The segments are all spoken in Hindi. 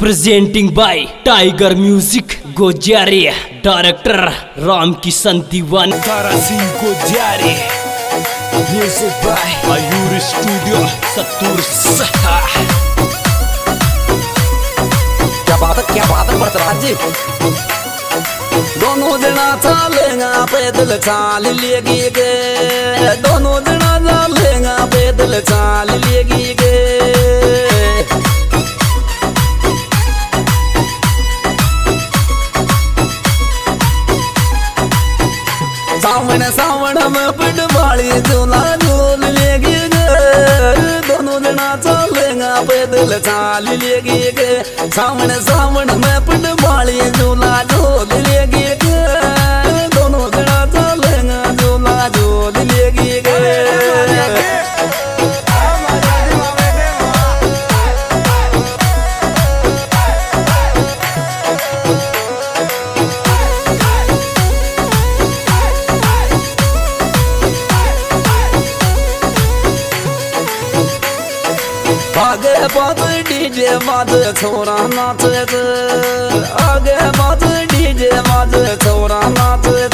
Presenting by Tiger music Gojari, director Ram Kishan Diwan, Tara Singh Gojari, music by Mayur studio Sattur. क्या बात है बरतराज जी। दोनों जना चालेगा पैदल चाल लेगी गे, दोनों जना चालेगा पैदल चाल लेगी गे। सावण में पिटवाली झूला झूल लेगी गे, दोनों जना चालेगा पैदल चाल लेगी गे। सावण में पिटवाली झूला झूल लेगी गे, दोनों जना चालेगा झूला झूल लेगी गे। आगे बात डीजे बाज छोरा नाचे, आगे बात डीजे बाज छोरा नाचे।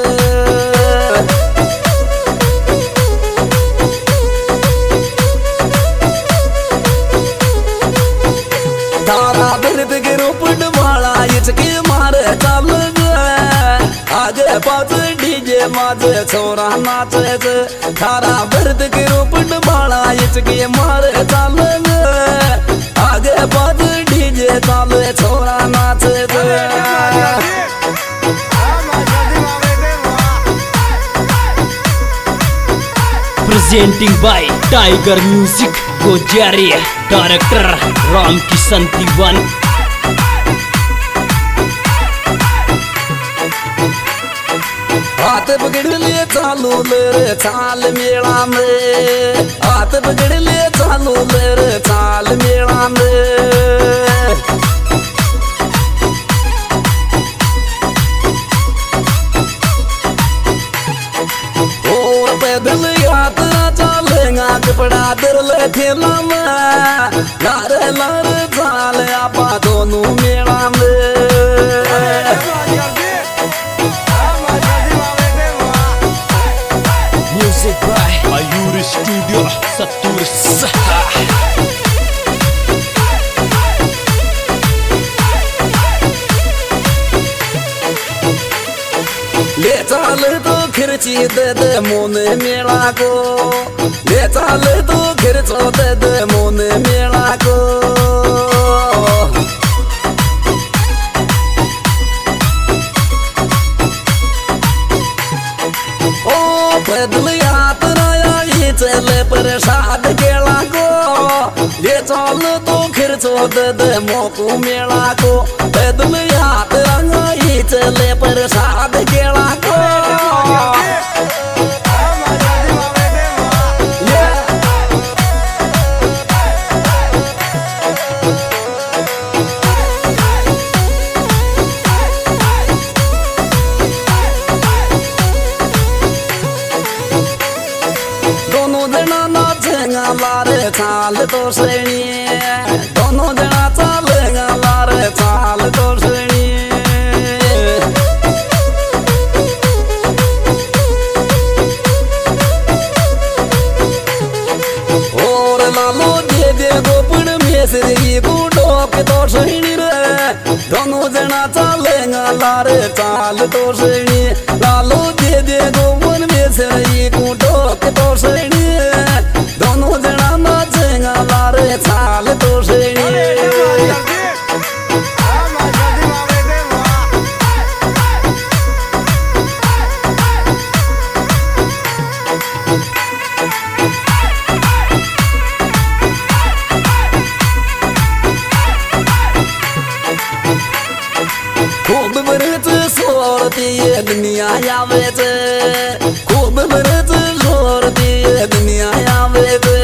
तारा बिरद के रूपट वाला इसके मारे चल गए, आगे बात डीजे बाज छोरा नाचे। तारा बिरद के रूपट वाला इसके मारे चल गए, आगे बात डीजे चल छोरा नाचे। Presenting by Tiger music Gojari, director Ram Kishan Diwan. हाथ पकड़ ले चालू ले चाल मेला में, हाथ पकड़ ले चालू ले चाल मेला में। और पैदल यात्रा चलेगा कपड़ा दर ले ठेला में, लारे लारे चाल आपा दोनों मेला में। Music by Mayur studio Sattur. ले चाल तो खिरची दे दे मोने मेला को, ले चाल तो खिरचो दे दे मोने मेला को। ओ पैदल यात्रा आई चले प्रसाद केला को, ले चाल तो खिरचो दे दे मोकू मेला को। पैदल यात्रा आई चले प्रसाद केला को। दोनों जना नाचेगा लारे चाल तो श्रेणी, दोनों जना चालेगा लारे चाल तो श्रेणी। और लालो दे दे गोपन मेसरी को डोक तो श्रेणी रे, दोनों जना चालेगा लारे चाल तो श्रेणी। लालो दे दे गोपन मेसरी को डोक तो श्रेणी, दोनों जना नाचेगा लारे चाल तो श्रेणी। खूब बरत सोरती दुनिया आवे छे, खूब बरत सोरती दुनिया आवे छे।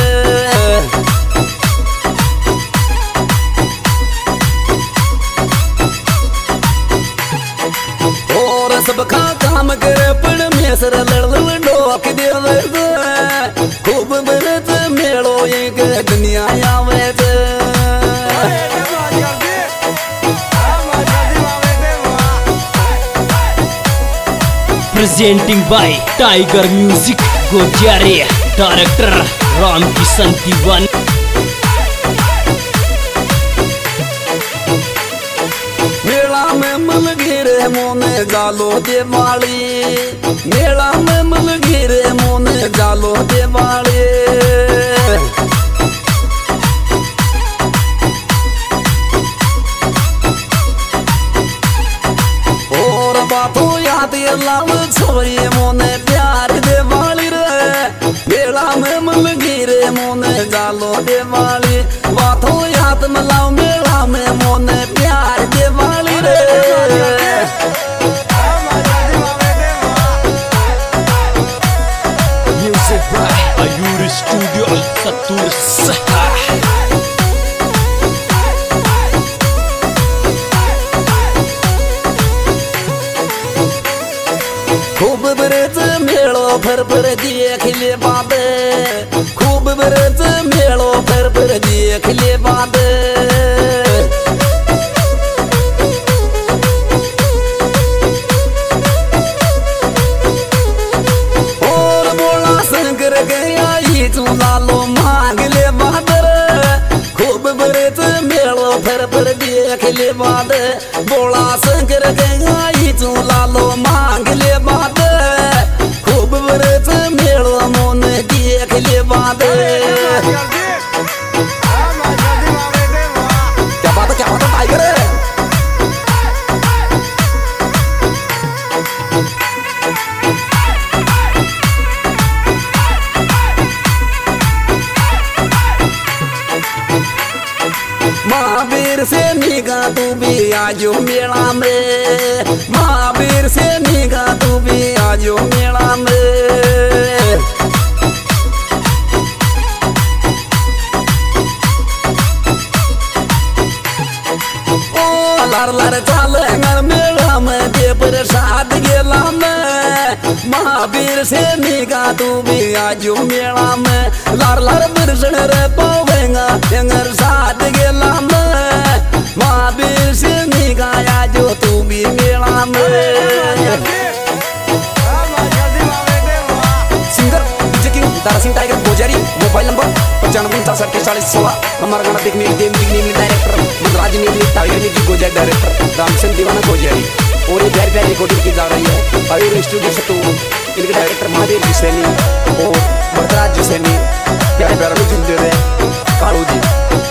और सब खा काम करे पण मेसर लड़ डोक देवे छे, खूब बरत मेलो एक दुनिया आवे छे। Presenting by Tiger music Gojariya director Ram Kishan Diwan. मेला में मिल गिरे मोने जालो देवाली, मेला में मिल गिरे मोने जालो देवाली। और बातों याद लाल छोरी मोने प्यार देवाली रे, मेला में मिल गिरे मोने जालो देवाली। बातों याद मिलाओ मेला में मोने प्यार देवाली रे। Music by Ayur Studio Satur Sahar। खूब बरच मेलो फर देख ले बाबे, खूब बरच मेलो फर देख ले बाबे। और बोला शंकर गया ये तू लालो मांग ले बादर। खूब बरच मेलो फर देख ले बादे, बोला शंकर गया ये तू लालो मांग ले बादे। खूब बरच मेलो मोन देख ले बादे। क्या बात है टाइगर। महावीर से निगाह तू भी आजो मेला में, महावीर से निगाह तू भी आजो मेला में। ओ लार लार चाल मेला में दे प्रसाद गेला में। महावीर से निगाह तू भी आजो मेला में, लार लार बरसण रे पावेगा एंगर साथ गेला में। महावीर से निगाह आजो तू भी मेला में। Singer DJ king Dara Singh Tiger Gojari, mobile number 95494616। हमारा गाना देखने के लिए डायरेक्टर मनराज ने Tiger music Gojari director Ramchandra Diwana Gojari. और ये प्यार प्यार रिकॉर्डिंग की जा रही है आयुर स्टूडियो सतूर। इनके डायरेक्टर महादेव जी सैनी और भरतराज जी सैनी, प्यारे प्यारे लोग जिंदे रहे Kalu ji.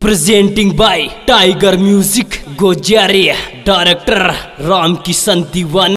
Presenting by Tiger music Gojariya, director Ram Kishan दीवाना।